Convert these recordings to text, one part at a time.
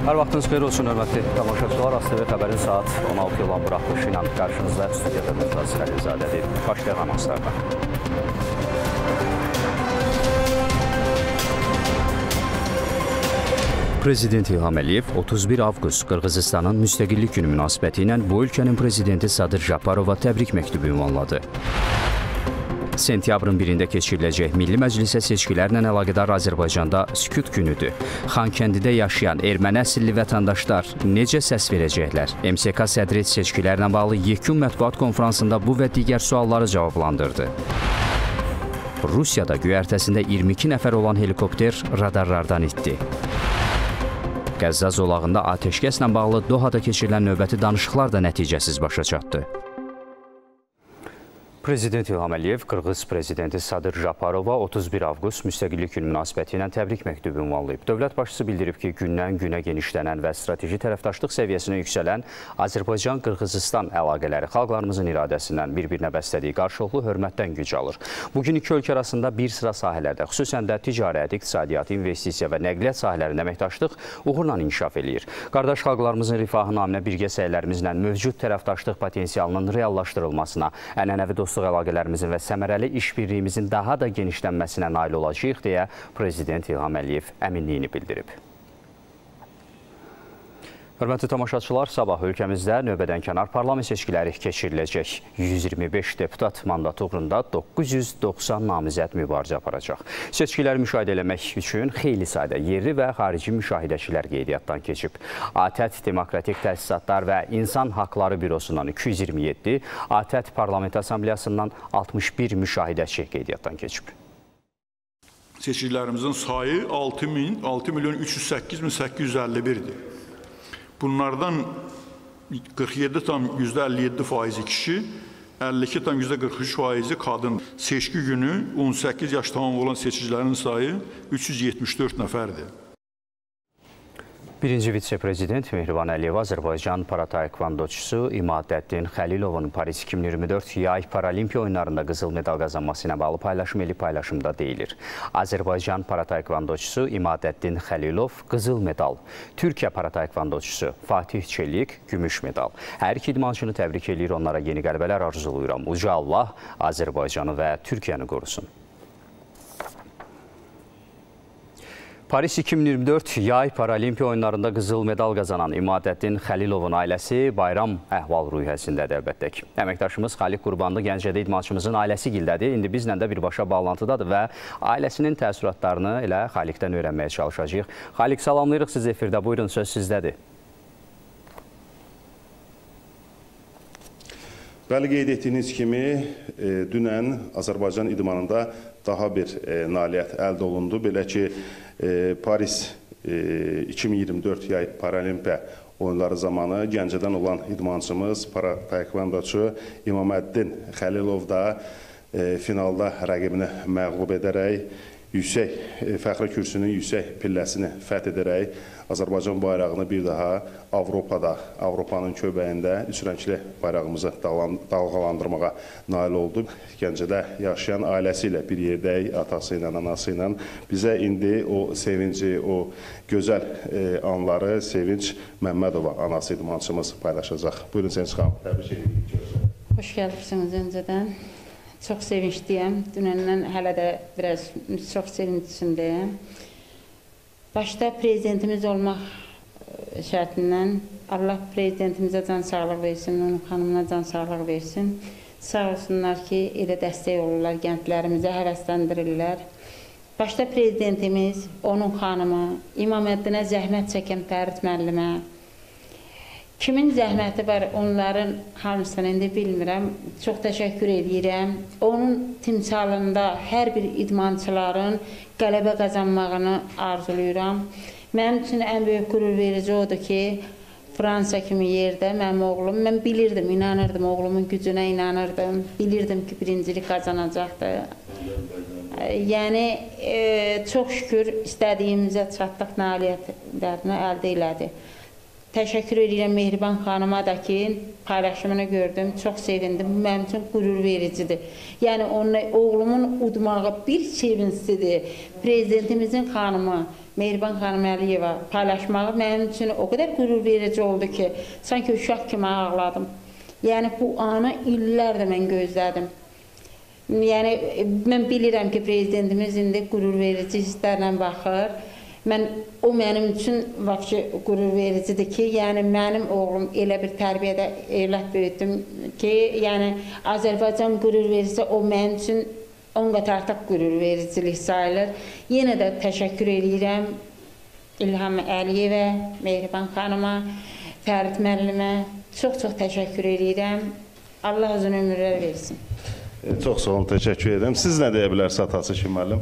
Hər vaxtınız xeyir olsun, hörmətli tamaşaçılar. ASTV xəbərin saat 16 olan buraxılışı ilə qarşınızda studiyada Mümtaz Xəlilzadədir. Başlayaq anonslardan. Prezident İlham Əliyev 31 avqust Qırğızıstanın müstəqillik günü münasibəti ilə bu ölkənin prezidenti Sadır Japarova təbrik məktubu ünvanladı. Sentyabrın 1-də keçiriləcək Milli Məclisə seçkilərlə əlaqədar Azərbaycanda sükut günüdür. Xankəndidə yaşayan erməni əsilli vətəndaşlar necə səs verəcəklər? MSK sədri seçkilərlə bağlı yekun mətbuat konfransında bu və digər sualları cavablandırdı. Rusiyada göyərtəsində 22 nəfər olan helikopter radarlardan itdi. Qəzza zolağında atəşkəslə bağlı Dohada keçirilən növbəti danışıqlar da nəticəsiz başa çatdı. Prezident İlham Əliyev Qırğız prezidenti Sadır Japarova 31 avqust müstəqillik günü münasibəti ilə təbrik məktubu ünvanlayıb. Dövlət başçısı bildirib ki, gündən-günə genişlənən və strateji tərəfdaşlıq səviyyəsinə yüksələn Azərbaycan-Qırğızıstan əlaqələri xalqlarımızın iradəsindən bir-birinə bəslədiyi qarşılıqlı hörmətdən güc alır. Bugün iki ölkə arasında bir sıra sahələrdə, xüsusən də ticarət, iqtisadiyyat, investisiya və nəqliyyat sahələrində əməkdaşlıq uğurla inkişaf eləyir. Qardaş xalqlarımızın rifahı naminə birgə səylərimizlə mövcud tərəfdaşlıq potensialının reallaşdırılmasına, ənənəvi dostluq əlaqələrimizin və səmərəli işbirliyimizin daha da genişlənməsinə nail olacağıq deyə Prezident İlham Əliyev əminliyini bildirib. Hörmətli tamaşaçılar, sabah ölkəmizdə növbədənkənar parlament seçkiləri keçiriləcək. 125 deputat mandatı uğrunda 990 namizəd mübarizə aparacaq. Seçkiləri müşahidə eləmək üçün xeyli sayda yerli və xarici müşahidəçilər qeydiyyatdan keçib. ATƏT Demokratik Təsisatlar və İnsan Haqları Bürosundan 227, ATƏT Parlament Assambleyasından 61 müşahidəçi qeydiyyatdan keçib. Seçkilərimizin sayı 6.308.851-dir. Bunlardan 47,57% kişi, 52,43% qadın. Seçki günü 18 yaş tamam olan seçicilərin sayı 374 nəfərdir. Birinci vitse-prezident Mehriban Əliyev Azərbaycan para-taekvondoçusu İmadəddin Xəlilovun Paris 2024 yay paralimpiya oyunlarında qızıl medal qazanması ilə bağlı paylaşım eli paylaşımda deyilir. Azərbaycan para-taekvondoçusu İmadəddin Xəlilov qızıl medal, Türkiyə para-taekvondoçusu Fatih Çelik gümüş medal. Hər iki idmançını təbrik edir, onlara yeni qələbələr arzuluyuram. Uca Allah Azərbaycanı və Türkiyəni qorusun. Paris 2024 yay paralimpiya oyunlarında qızıl medal qazanan İmadəddin Xəlilovun ailəsi bayram əhval-ruhiyyəsindədir əlbəttə ki. Əməkdaşımız Xaliq Qurbanlı Gəncədə idmançımızın ailəsi gildədir. İndi bizlə də birbaşa bağlantıdadır və ailəsinin təəssüratlarını elə Xaliqdən öyrənməyə çalışacağıq. Xaliq, salamlayırıq siz efirdə. Buyurun, söz sizdədir. Bəli, qeyd etdiyiniz kimi, dünən Azərbaycan idmanında daha bir nailiyyət əldə olundu. Belə ki, Paris 2024 yay paralimpiya oyunları zamanı Gəncədən olan idmançımız, para-taekvondoçu İmadəddin Xəlilov da finalda rəqibini məğlub edərək, fəxri kürsünün yüksək pilləsini fəth edərək Azərbaycan bayrağını bir daha Avropanın köbəyində üçrəngli bayrağımızı dalğalandırmağa nail oldu. Gəncədə yaşayan ailəsi ilə bir yerdəyik, atası ilə, anası ilə. Bizə indi o sevinci, o gözəl anları Sevinç Məmmədova anası idmançımız paylaşacaq. Buyurun, Sevinç xanım, təbrik edirik. Xoş gəlmişsiniz öncədən. Çox sevinçliyəm. Dünəndən hələ də biraz çox sevinçindəyəm. Başda prezidentimiz olmaq şərtindən Allah prezidentimizə can sağlıq versin, onun xanımına can sağlıq versin. Sağ olsunlar ki, elə dəstək olurlar gənclərimizə, həvəsləndirirlər. Başda prezidentimiz, onun xanımı, İmaməddinə zəhmət çəkən Fərid müəllimə, kimin zəhməti var, onların hamısını indi bilmirəm. Çox təşəkkür edirəm. Onun timsalında hər bir idmançıların qələbə qazanmağını arzuluyuram. Mənim üçün ən böyük qürur verici odur ki, Fransa kimi yerdə mənim oğlum, mən bilirdim, inanırdım, oğlumun gücünə inanırdım. Bilirdim ki, birincilik qazanacaqdı. Yəni, çox şükür istədiyimizə çatdıq, nailiyyətlərini əldə elədi. Təşəkkür edirəm Mehriban xanıma da ki, paylaşımını gördüm, çox sevindim. Bu mənim üçün qürur vericidir. Yəni, oğlumun udmağı bir sevincidir. Prezidentimizin xanımı Mehriban xanım Əliyeva paylaşmağı mənim üçün o qədər qürur verici oldu ki, sanki uşaq kimi ağladım. Yəni bu anı illərdir mən gözlədim. Yəni mən bilirəm ki, prezidentimiz indi qürur verici hisslərlə baxır. O mənim üçün vəbşi qürur vericidir ki, yəni mənim oğlum elə bir tərbiyədə evlad böyütdüm ki, yəni Azərbaycan qürur vericisi o mənim üçün 10 qat artıq qürur vericilik sayılır. Yenə də təşəkkür edirəm İlham Əliyevə, Mehriban xanıma, Fərid müəllimə. Çox-çox təşəkkür edirəm. Allah uzun ömürlər versin. Çox sağ olun, təşəkkür edirəm. Siz nə deyə bilərsiniz atası kimi müəllim?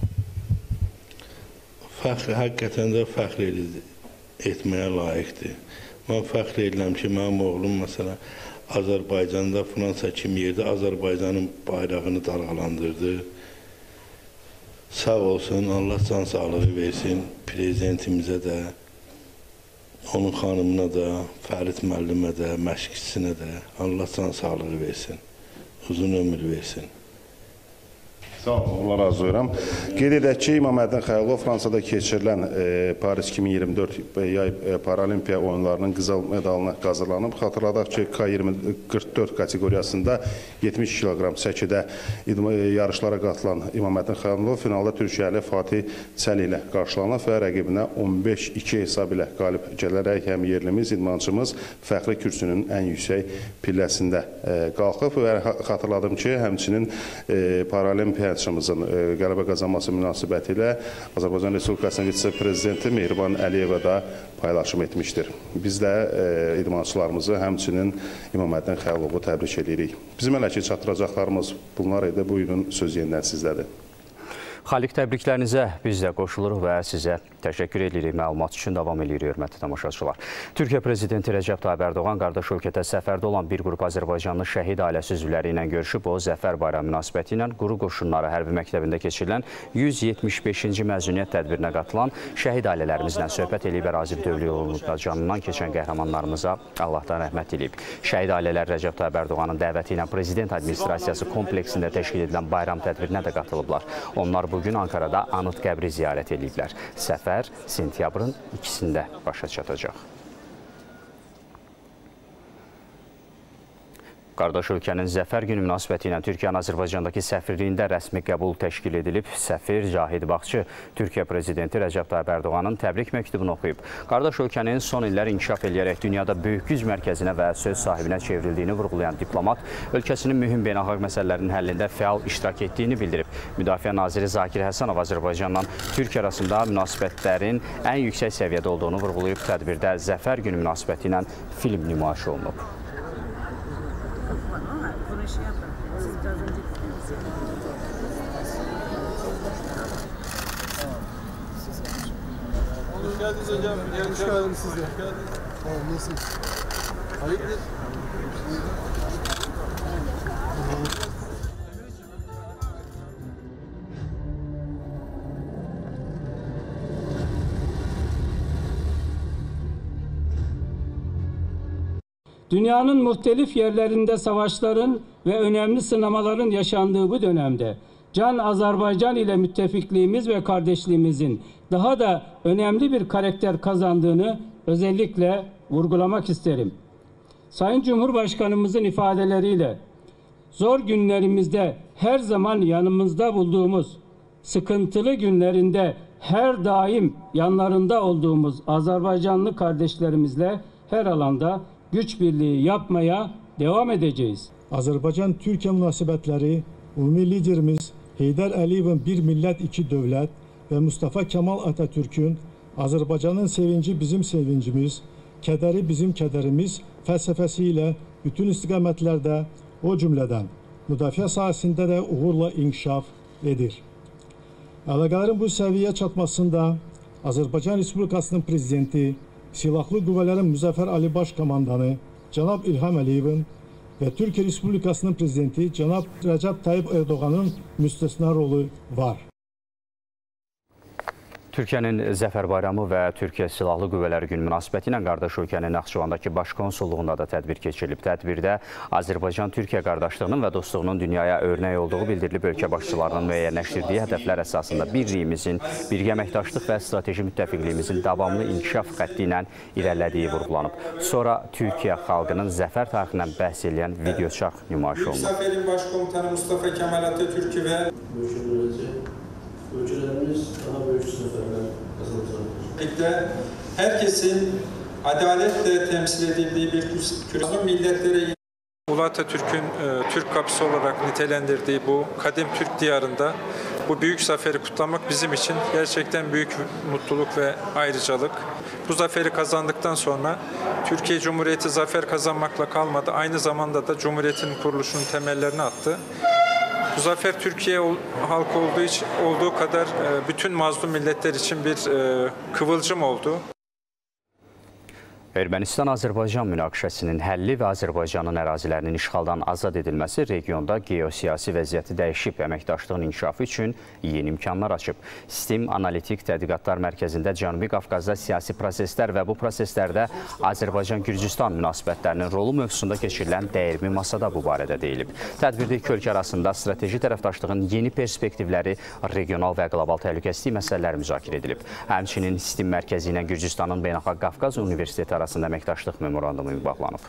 Həqiqətən də fəxr etməyə layiqdir. Mən fəxr edirəm ki, mənim oğlum məsələn Azərbaycanda Fransa kimi yerdə Azərbaycanın bayrağını dalğalandırdı. Sağ olsun, Allah can sağlığı versin prezidentimizə də, onun xanımına da, Fərid müəllimə də, məşqçisinə də Allah can sağlığı versin, uzun ömür versin. Sağ olun, Allah razı olun. Qeyd edək ki, İmaməddin Xəylov Fransada keçirilən Paris 2024 yay paralimpiya oyunlarının qızıl medalına qazanıb. Xatırladaq ki, K44 kateqoriyasında 70 kiloqram çəkidə yarışlara qatılan İmaməddin Xəylov finalda Türkiyəli Fatih Çəli ilə qarşılanıb və rəqibinə 15-2 hesab ilə qalib gələrək həm yerlimiz, idmançımız fəxri kürsünün ən yüksək pilləsində qalxıb və xatırladım ki, həmçinin paralimpiya yarışımızın qələbə qazanması münasibəti ilə Azərbaycan Respublikasının vitse-prezidenti Mehriban Əliyeva da paylaşım etmişdir. Biz də idmançılarımızı, həmçinin İmaməddin Xəylovu təbrik edirik. Bizim hələ ki çatdıracaqlarımız bunlar idi. Bu günün söz yenidən sizdədir. Xaliq, təbriklərinizə biz də qoşuluruq və sizə təşəkkür edirik. Məlumat üçün davam edirik, hörmətli tamaşaçılar. Türkiyə Prezidenti Rəcəb Tayyip Ərdoğan qardaş ölkədə səfərdə olan bir qrup Azərbaycanlı şəhid ailəsi üzvləri ilə görüşüb. O, Zəfər bayramı münasibəti ilə Quru Qoşunları hərbi məktəbində keçirilən 175-ci məzuniyyət tədbirinə qatılan şəhid ailələrimizlə söhbət edib. Ərazi bütövlük yolunda canından keçən qəhrəmanlarımıza Allahdan rəhmət edib. Şəhid ailələr Rəcəb Tayyip Ərdoğanın dəvəti ilə Prezident Administrasiyası kompleksində təşkil edilən bayram tədbirinə də qatılıblar. Onlar bugün Ankarada anıt qəbri ziyarət ediblər. Səfər sentyabrın 2-sində başa çatacaq. Qardaş ölkənin Zəfər günü münasibəti ilə Türkiyənin Azərbaycandakı səfirliyində rəsmi qəbul təşkil edilib. Səfir Cahid Baxçı Türkiyə Prezidenti Rəcəb Tayyip Ərdoğanın təbrik məktubunu oxuyub. Qardaş ölkənin son illər inkişaf edərək dünyada böyük güc mərkəzinə və söz sahibinə çevrildiyini vurğulayan diplomat, ölkəsinin mühüm beynəlxalq məsələlərinin həllində fəal iştirak etdiyini bildirib. Müdafiə naziri Zakir Həsənov Azərbaycanla Türkiyə arasında münasibətlərin ən yüksək səviyyədə olduğunu vurğulayıb. Tədbirdə Zəfər günü münasibəti ilə film nümayiş olunub. Hoş geldiniz hocam. Hoş geldiniz siz de. Tamam, nasılsınız? Hayırdır? Dünyanın muhtelif yerlerinde savaşların ve önemli sınamaların yaşandığı bu dönemde Can Azerbaycan ile müttefikliğimiz ve kardeşliğimizin daha da önemli bir karakter kazandığını özellikle vurgulamak isterim. Sayın Cumhurbaşkanımızın ifadeleriyle zor günlerimizde her zaman yanımızda bulduğumuz, sıkıntılı günlerinde her daim yanlarında olduğumuz Azerbaycanlı kardeşlerimizle her alanda güç birliği yapmaya devam edeceğiz. Azərbaycan-Türkiyə münasibətləri ümumi liderimiz Heydər Əliyevin bir millət, iki dövlət və Mustafa Kemal Atatürk'ün Azərbaycanın sevinci bizim sevincimiz, kədəri bizim kədərimiz fəlsəfəsi ilə bütün istiqamətlərdə, o cümlədən müdafiə sahəsində də uğurla inkişaf edir. Əlaqələrin bu səviyyəyə çatmasında Azərbaycan Respublikasının Prezidenti, Silahlı Qüvvələrin Müzəffər Ali Baş Komandanı Cənab İlham Əliyevin və Türkiyə Respublikasının Prezidenti Cənab Rəcəb Tayyip Erdoğanın müstəsna rolu var. Türkiyənin Zəfər Bayramı və Türkiyə Silahlı Qüvvələri Günü münasibəti ilə qardaş ölkənin Naxçıvandakı baş konsulluğunda da tədbir keçirilib. Tədbirdə Azərbaycan-Türkiyə qardaşlığının və dostluğunun dünyaya örnək olduğu bildirilib. Ölkə başçılarının müəyyənləşdirdiyi hədəflər əsasında birliyimizin, birgə əməkdaşlıq və strateji müttəfiqliyimizin davamlı inkişaf xətti ilə irəlilədiyi vurğulanıb. Sonra Türkiyə xalqının zəfər tarixindən bəhs edən videoçarx nümayiş olunub. Zaferin Başkomutanı Mustafa Kemal Atatürk'ü ve ülkelerimiz daha büyük zaferler kazanacaktır. Herkesin adaletle temsil edildiği bir küresel milletlere Ulu Atatürk'ün Türk kapısı olarak nitelendirdiği bu kadim Türk diyarında bu büyük zaferi kutlamak bizim için gerçekten büyük mutluluk ve ayrıcalık. Bu zaferi kazandıktan sonra Türkiye Cumhuriyeti zafer kazanmakla kalmadı. Aynı zamanda da Cumhuriyet'in kuruluşunun temellerini attı. Bu zafer Türkiye halkı olduğu kadar bütün mazlum milletler için bir kıvılcım oldu. Ermənistan-Azərbaycan münaqişəsinin həlli və Azərbaycanın ərazilərinin işğaldan azad edilməsi regionda geosiyasi vəziyyəti dəyişib, əməkdaşlığın inkişafı üçün yeni imkanlar açıb. STEAM Analitik Tədqiqatlar Mərkəzində Cənubi Qafqazda siyasi proseslər və bu proseslərdə Azərbaycan-Gürcüstan münasibətlərinin rolu mövzusunda keçirilən dəyirmi masada bu barədə deyilib. Tədbirdə iki ölkə arasında strateji tərəfdaşlığın yeni perspektivləri, regional və qlobal təhlükəsizlik məsələləri müzakirə edilib. Həmçinin STEAM Mərkəzi ilə Gürcüstanın Beynəlxalq Qafqaz Universiteti arasında əməkdaşlıq memorandumu imzalanıb.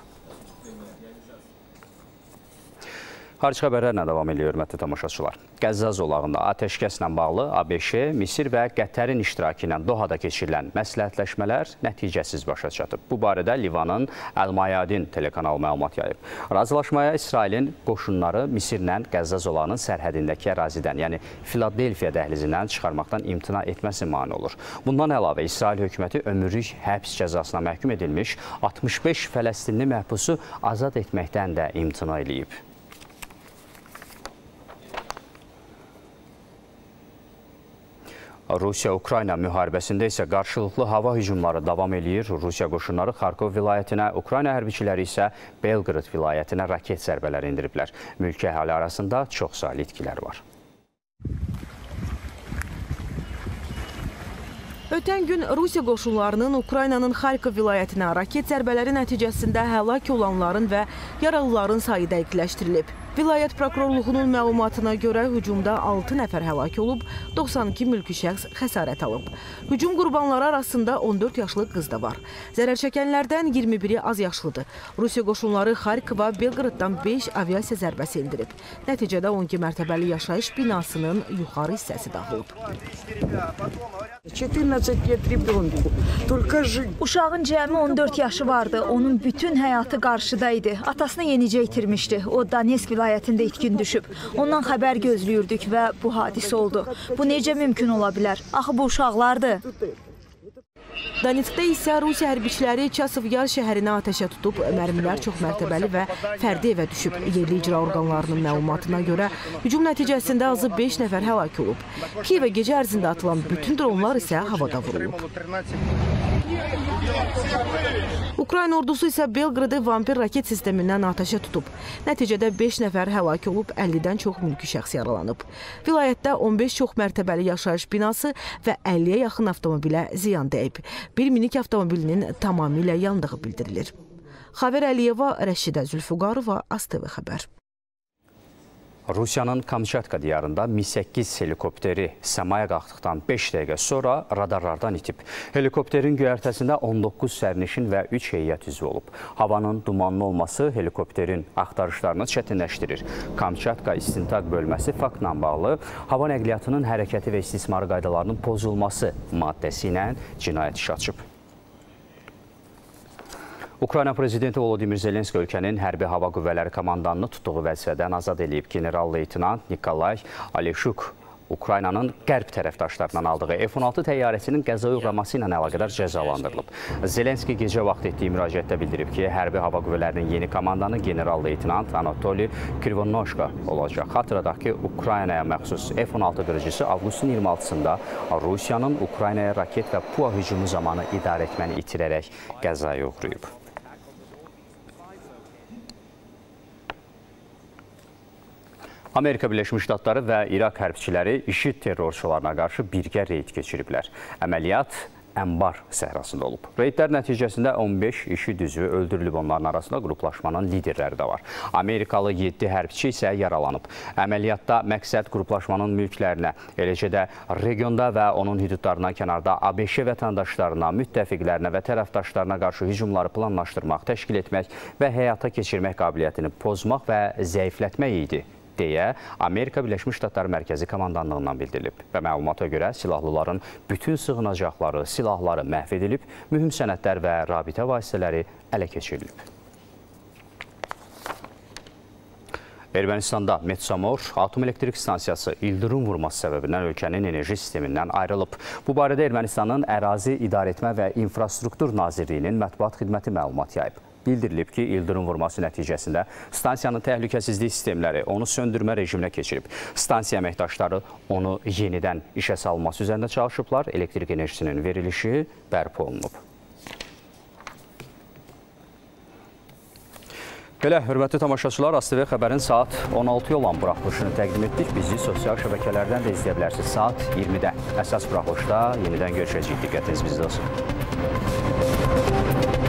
Xarici xəbərlərlə davam ediyor, hörmətli tamaşaçılar. Qəzza zolağında atəşkəslə bağlı ABŞ, Misir və Qətərin iştirakı ilə Dohada keçirilən məsləhətləşmələr nəticəsiz başa çatıb. Bu barədə Livanın Əl-Mayadin telekanalı məlumat yayıb. Razılaşmaya İsrailin qoşunları Misirlə Qəzza zolağının sərhədindəki ərazidən, yəni Filadelfiya dəhlizindən çıxarmaqdan imtina etməsi mane olur. Bundan əlavə İsrail hökuməti ömürlük həbs cəzasına məhkum edilmiş 65 Fələstinli məhbusu azad etməkdən də imtina edib. Rusiya-Ukrayna müharibəsində isə qarşılıqlı hava hücumları davam edir. Rusiya qoşunları Xarkov vilayətinə, Ukrayna hərbiçiləri isə Belqrad vilayətinə raket zərbələri indiriblər. Mülki əhali arasında çoxsaylı itkilər var. Ötən gün Rusiya qoşunlarının Ukraynanın Xarkov vilayətinə raket zərbələri nəticəsində həlak olanların və yaralıların sayı dəqiqləşdirilib. Vilayət prokurorluğunun məlumatına görə hücumda 6 nəfər həlak olub, 92 mülki şəxs xəsarət alıb. Hücum qurbanları arasında 14 yaşlı qız da var. Zərər çəkənlərdən 21-i az yaşlıdır. Rusiya qoşunları Xarkova Belqraddan 5 aviasiya zərbəsi indirib. Nəticədə 12 mərtəbəli yaşayış binasının yuxarı hissəsi dağılıb. Uşağın cəmi 14 yaşı vardı. Onun bütün həyatı qarşıdaydı. Atasını yenicə itirmişdi. O Donetsk vilayətində itkin düşüb. Ondan xəbər gözləyirdik və bu hadisə oldu. Bu necə mümkün ola bilər? Axı bu uşaqlardır. Donetskdə isə Rusiya hərbiçiləri Çasov Yar şəhərinə atəşə tutub, mərmilər çox mərtəbəli və fərdi evə düşüb. Yerli icra orqanlarının məlumatına görə hücum nəticəsində azı 5 nəfər həlak olub. Kiyevə gecə ərzində atılan bütün dronlar isə havada vurulub. Ukrayna ordusu isə Belqradı vampir raket sistemindən atəşə tutub. Nəticədə 5 nəfər həlak olub, 50-dən çox mülki şəxs yaralanıb. Vilayətdə 15 çox mərtəbəli yaşayış binası və 50-yə yaxın avtomobilə ziyan dəyib. Bir minik avtomobilinin tamamilə yandığı bildirilir. Xavər Əliyeva, Rəşidə Zülfüqarova, AzTV xəbər. Rusiyanın Kamçatka diyarında Mi-8 helikopteri səmaya qalxdıqdan 5 dəqiqə sonra radarlardan itib. Helikopterin göyərtəsində 19 sərnişin və 3 heyət üzvü olub. Havanın dumanlı olması helikopterin axtarışlarını çətinləşdirir. Kamçatka İstintaq Bölməsi faktla bağlı hava nəqliyyatının hərəkəti və istismarı qaydalarının pozulması maddəsi ilə cinayət işi açıb. Ukrayna prezidenti Volodimir Zelenski ölkənin hərbi hava qüvvələri komandanını tutduğu vəzifədən azad edib. General-leytenant Nikolay Aleşuk Ukraynanın qərb tərəfdaşlarından aldığı F-16 təyyarəsinin qəzaya uğraması ilə əlaqədar cəzalandırılıb. Zelenski gecə vaxt etdiyi müraciətdə bildirib ki, hərbi hava qüvvələrinin yeni komandanı general-leytenant Anatoli Krivonoshka olacaq. Xatırladaq ki, Ukraynaya məxsus F-16 qırıcısı avqustun 26-sında Rusiyanın Ukraynaya raket və PUA hücumu zamanı idarə etməni itirərək qəzaya uğrayıb. Amerika Birləşmiş Ştatları və İraq hərbçiləri IŞİD terrorçularına qarşı birgə reyd keçiriblər. Əməliyyat Ənbar səhrasında olub. Reydlər nəticəsində 15 IŞİD üzvü öldürülüb, onların arasında qruplaşmanın liderləri də var. Amerikalı 7 hərbçi isə yaralanıb. Əməliyyatda məqsəd qruplaşmanın mülklərinə, eləcə də regionda və onun hüdudlarına kənarda ABŞ vətəndaşlarına, müttəfiqlərinə və tərəfdaşlarına qarşı hücumları planlaşdırmaq, təşkil etmək və həyata keçirmək qabiliyyətini pozmaq və zəiflətmək idi, deyə Amerika Birləşmiş Ştatları Mərkəzi Komandanlığından bildirilib. Və məlumata görə silahlıların bütün sığınacaqları, silahları məhv edilib, mühüm sənədlər və rabitə vasitələri ələ keçirilib. Ermənistanda Metsamor atom elektrik stansiyası ildırım vurması səbəbindən ölkənin enerji sistemindən ayrılıb. Bu barədə Ermənistanın Ərazi İdarəetmə və İnfrastruktur Nazirliyinin mətbuat xidməti məlumat yayıb. Bildirilib ki, ildırım vurması nəticəsində stansiyanın təhlükəsizlik sistemləri onu söndürmə rejiminə keçirib. Stansiya əməkdaşları onu yenidən işə salınması üzərində çalışıblar. Elektrik enerjisinin verilişi bərpa olunub. Belə, hörmətli tamaşaçılar, ASTV xəbərin saat 16-ya olan buraxılışını təqdim etdik. Bizi sosial şəbəkələrdən də izləyə bilərsiniz. Saat 20-də əsas buraxılışda yenidən görüşəcəyik. Diqqətiniz bizdə olsun.